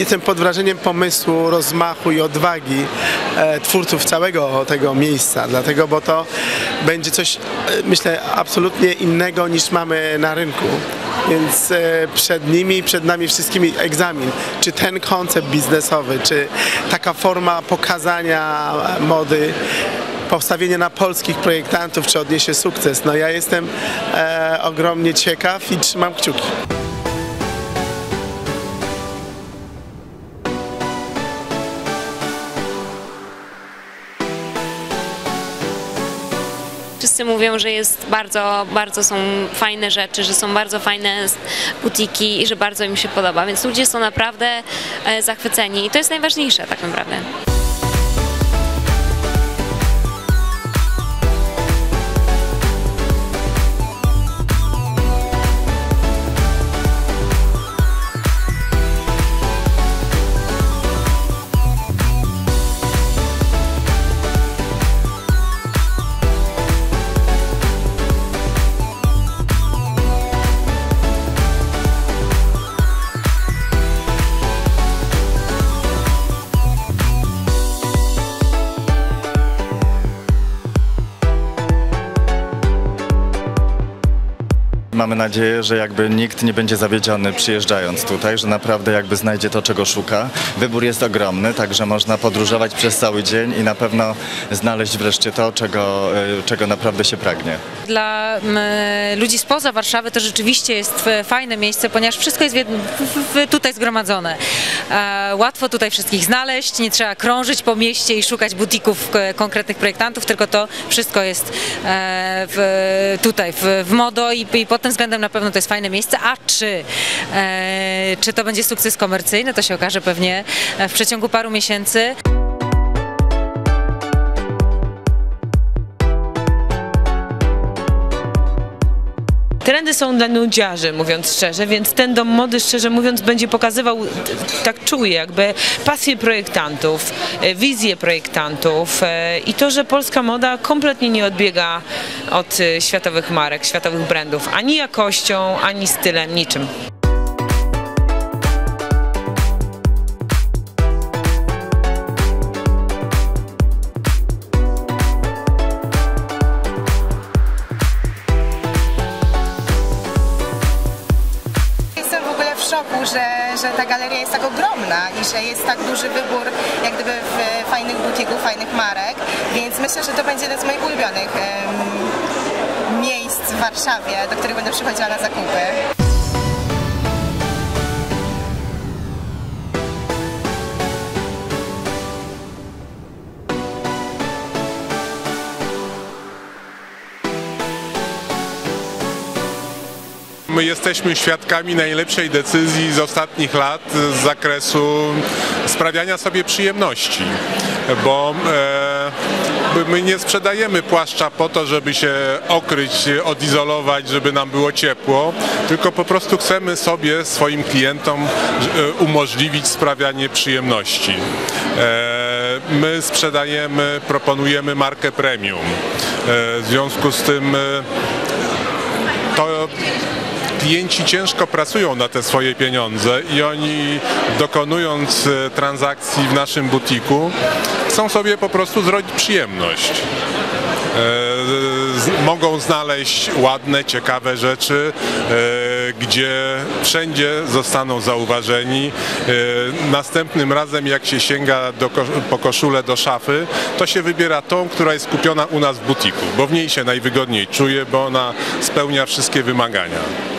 jestem pod wrażeniem pomysłu, rozmachu i odwagi twórców całego tego miejsca, dlatego, bo to będzie coś, myślę, absolutnie innego niż mamy na rynku. Więc przed nimi i przed nami wszystkimi egzamin, czy ten koncept biznesowy, czy taka forma pokazania mody, postawienie na polskich projektantów, czy odniesie sukces. No ja jestem ogromnie ciekaw i trzymam kciuki. Wszyscy mówią, że jest bardzo są fajne rzeczy, że są bardzo fajne butiki i że bardzo im się podoba, więc ludzie są naprawdę zachwyceni i to jest najważniejsze tak naprawdę. Mamy nadzieję, że jakby nikt nie będzie zawiedziony przyjeżdżając tutaj, że naprawdę jakby znajdzie to, czego szuka. Wybór jest ogromny, także można podróżować przez cały dzień i na pewno znaleźć wreszcie to, czego naprawdę się pragnie. Dla ludzi spoza Warszawy to rzeczywiście jest fajne miejsce, ponieważ wszystko jest tutaj zgromadzone. Łatwo tutaj wszystkich znaleźć, nie trzeba krążyć po mieście i szukać butików konkretnych projektantów, tylko to wszystko jest tutaj w Modo i pod tym względem na pewno to jest fajne miejsce, a czy to będzie sukces komercyjny, to się okaże pewnie w przeciągu paru miesięcy. Trendy są dla nudziarzy, mówiąc szczerze, więc ten dom mody, szczerze mówiąc, będzie pokazywał, tak czuję, jakby pasję projektantów, wizję projektantów i to, że polska moda kompletnie nie odbiega od światowych marek, światowych brandów, ani jakością, ani stylem, niczym. W szoku, że ta galeria jest tak ogromna i że jest tak duży wybór jak gdyby fajnych butików, fajnych marek, więc myślę, że to będzie jeden z moich ulubionych miejsc w Warszawie, do których będę przychodziła na zakupy. My jesteśmy świadkami najlepszej decyzji z ostatnich lat z zakresu sprawiania sobie przyjemności, bo my nie sprzedajemy płaszcza po to, żeby się okryć, odizolować, żeby nam było ciepło, tylko po prostu chcemy sobie, swoim klientom umożliwić sprawianie przyjemności. My sprzedajemy, proponujemy markę premium. W związku z tym to klienci ciężko pracują na te swoje pieniądze i oni, dokonując transakcji w naszym butiku, chcą sobie po prostu zrobić przyjemność. Mogą znaleźć ładne, ciekawe rzeczy, gdzie wszędzie zostaną zauważeni. Następnym razem, jak się sięga po koszulę do szafy, to się wybiera tą, która jest kupiona u nas w butiku, bo w niej się najwygodniej czuje, bo ona spełnia wszystkie wymagania.